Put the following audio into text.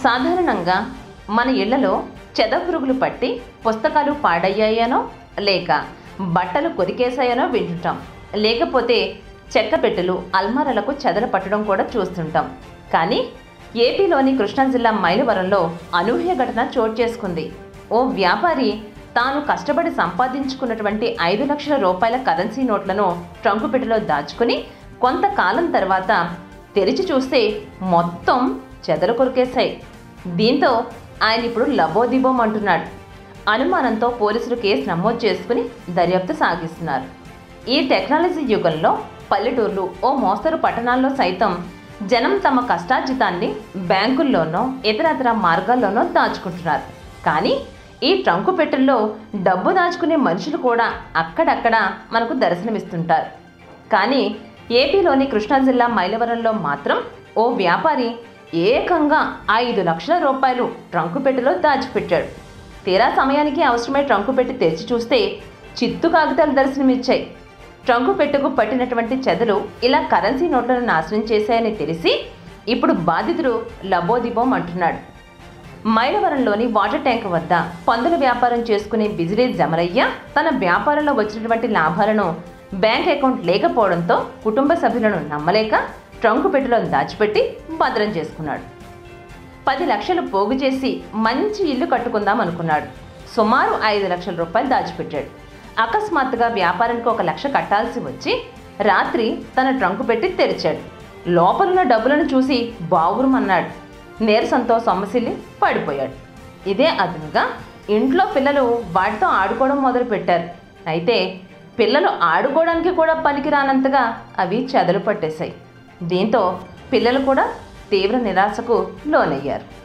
సాధారణంగా మన ఇళ్లలో చెదపురుగులు పట్టి పుస్తకాలు పాడయ్యాయనో లేక బట్టలు కొరికేశాయనో వింటుంటాం. లేకపోతే చెక్క పెట్టెలు అల్మారాలకు చెదలు పట్టడం కూడా చూస్తుంటాం. కానీ ఏపీలోని కృష్ణా జిల్లా మైలవరంలో అనూహ్య ఘటన చోటు చేసుకుంది. ఓ వ్యాపారి తాను కష్టపడి సంపాదించుకున్నటువంటి 5 లక్షల రూపాయల కరెన్సీ నోట్లను ట్రంకు పెట్టెలో దాచుకుని కొంతకాలం తర్వాత తెరిచి చూస్తే మొత్తం చెదలు కొరికేశాయి. దీంతో ఆయన ఇప్పుడు లబోదిబోం అంటున్నాడు. అనుమానంతో పోలీసులు కేసు నమోదు చేసుకుని దర్యాప్తు సాగిస్తున్నారు. ఈ టెక్నాలజీ యుగంలో పల్లెటూర్లు ఓ మోస్తరు పట్టణాల్లో సైతం జనం తమ కష్టార్జితాన్ని బ్యాంకుల్లోనో ఇతరత్ర మార్గాల్లోనో దాచుకుంటున్నారు. కానీ ఈ ట్రంకు పెట్టెల్లో డబ్బు దాచుకునే మనుషులు కూడా అక్కడక్కడ మనకు దర్శనమిస్తుంటారు. కానీ ఏపీలోని కృష్ణా జిల్లా మైలవరంలో మాత్రం ఓ వ్యాపారి ఏకంగా 5 లక్షల రూపాయలు ట్రంకు పెట్టెలో దాచిపెట్టాడు. తీరా సమయానికి అవసరమై ట్రంకు పెట్టి తెరిచి చూస్తే చిత్తు కాగితాలు దర్శనమిచ్చాయి. ట్రంకు పెట్టెకు పట్టినటువంటి చెదలు ఇలా కరెన్సీ నోట్లను నాశనం చేశాయని తెలిసి ఇప్పుడు బాధితుడు లబోదిబోం అంటున్నాడు. మైలవరంలోని వాటర్ ట్యాంక్ వద్ద పందుల వ్యాపారం చేసుకునే బిజిలీ జమరయ్య తన వ్యాపారంలో వచ్చినటువంటి లాభాలను బ్యాంక్ అకౌంట్ లేకపోవడంతో కుటుంబ సభ్యులను నమ్మలేక ట్రంకు పెట్టెలో దాచిపెట్టి భద్రం చేసుకున్నాడు. 10 లక్షలు పోగు చేసి మంచి ఇల్లు కట్టుకుందాం అనుకున్నాడు. సుమారు 5 లక్షల రూపాయలు దాచిపెట్టాడు. అకస్మాత్తుగా వ్యాపారానికి 1 లక్ష కట్టాల్సి వచ్చి రాత్రి తన ట్రంకు పెట్టి తెరిచాడు. లోపలున్న డబ్బులను చూసి బావురుమన్నాడు. నీరసంతో సొమ్మసిల్లి పడిపోయాడు. ఇదే అదునుగా ఇంట్లో పిల్లలు వాటితో ఆడుకోవడం మొదలుపెట్టారు. అయితే పిల్లలు ఆడుకోవడానికి కూడా పనికిరానంతగా అవి చెదలు పట్టేశాయి. దీంతో పిల్లలు కూడా తీవ్ర నిరాశకు లోనయ్యారు.